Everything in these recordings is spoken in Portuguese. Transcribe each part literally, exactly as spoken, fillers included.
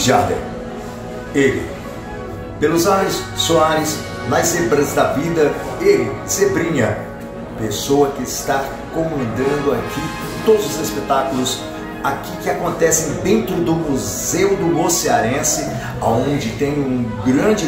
Jader, ele, pelos ares soares, nas zebras da vida, ele, Zebrinha, pessoa que está comandando aqui todos os espetáculos aqui que acontecem dentro do Museu do Humor Cearense, onde tem um grande,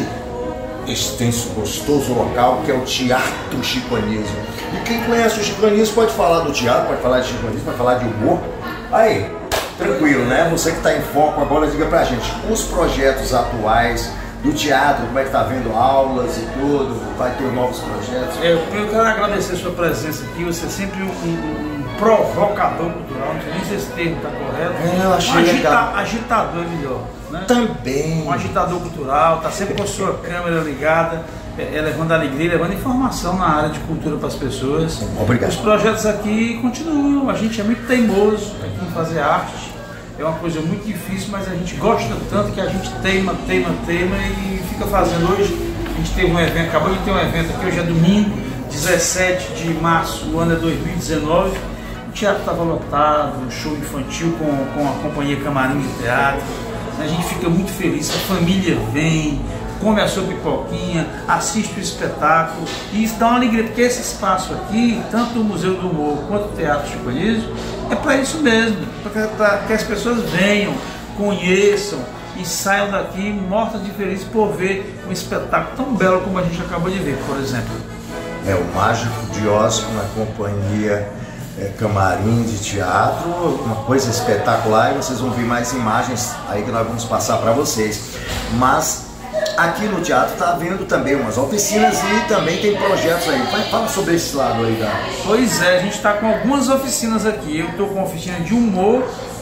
extenso, gostoso local que é o Teatro Chico Anísio. E quem conhece o Chico Anísio pode falar do teatro, pode falar de Chico Anísio, pode falar de humor. Aí, tranquilo, né? Você que está em foco agora, diga pra gente os projetos atuais do teatro, como é que tá vendo aulas e tudo, vai ter novos projetos? Eu, eu quero agradecer a sua presença aqui, você é sempre um, um, um provocador cultural, não sei nem se esse termo está correto. É, eu achei um agita, legal. Agitador é melhor, né? Também. Um agitador cultural, está sempre com a sua câmera ligada, é, é, levando alegria, levando informação na área de cultura para as pessoas. Obrigado. Os projetos aqui continuam, a gente é muito teimoso aqui em fazer arte. É uma coisa muito difícil, mas a gente gosta tanto que a gente teima, teima, teima e fica fazendo. Hoje a gente teve um evento, acabou de ter um evento aqui, hoje é domingo, dezessete de março, o ano é dois mil e dezenove. O teatro estava lotado, um show infantil com, com a companhia Camarim de Teatro. A gente fica muito feliz, a família vem, come a sua pipoquinha, assiste o espetáculo e isso dá uma alegria, porque esse espaço aqui, tanto o Museu do Humor quanto o Teatro Chico Anísio, é para isso mesmo, para que as pessoas venham, conheçam e saiam daqui mortas de feliz por ver um espetáculo tão belo como a gente acabou de ver, por exemplo. É o Mágico de Oz com a companhia é, Camarim de Teatro, uma coisa espetacular, e vocês vão ver mais imagens aí que nós vamos passar para vocês. Mas aqui no teatro está havendo também umas oficinas e também tem projetos aí. Fala sobre esse lado aí, da... Pois é, a gente está com algumas oficinas aqui. Eu estou com uma oficina de humor,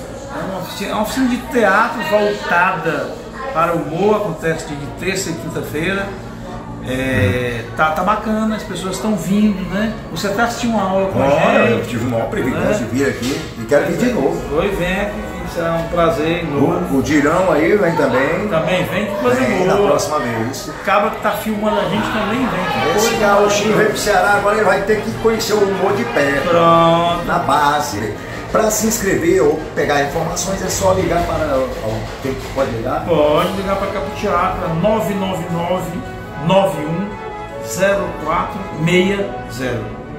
é uma oficina, é uma oficina de teatro voltada para o humor, acontece de terça e quinta-feira. É, tá, tá bacana, as pessoas estão vindo, né? Você até assistiu uma aula com a gente. Eu tive o maior privilégio né? de vir aqui e quero vir de novo. Oi, vem aqui, será um prazer. O, o Dirão aí vem também. Também vem, que coisa vem boa. Na próxima vez. O cabra que tá filmando a gente também vem. Esse gauchinho veio pro Ceará, agora ele vai ter que conhecer o humor de perto. Pronto. Na base. Para se inscrever ou pegar informações é só ligar para... Quem pode ligar? Pode ligar para cá pro teatro, nove nove nove, nove um zero quatro seis zero.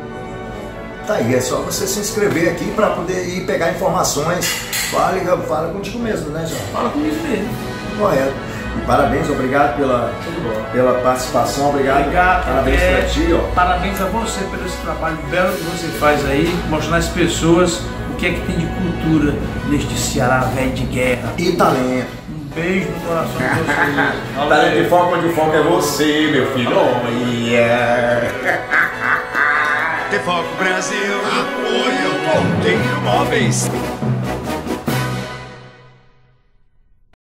Tá aí, é só você se inscrever aqui para poder ir pegar informações. Fala, fala contigo mesmo, né, João? Fala comigo mesmo. Correto. E parabéns, obrigado pela, pela participação, obrigado. Obrigado, parabéns é, para ti, ó. Parabéns a você pelo esse trabalho belo que você faz aí, mostrando às pessoas o que é que tem de cultura neste Ceará velho de guerra. E talento. Beijo no coração de vocês. Talento de foco, onde foco é você, meu filho. Oh, yeah. De Foco Brasil, apoio Ponteiro Móveis.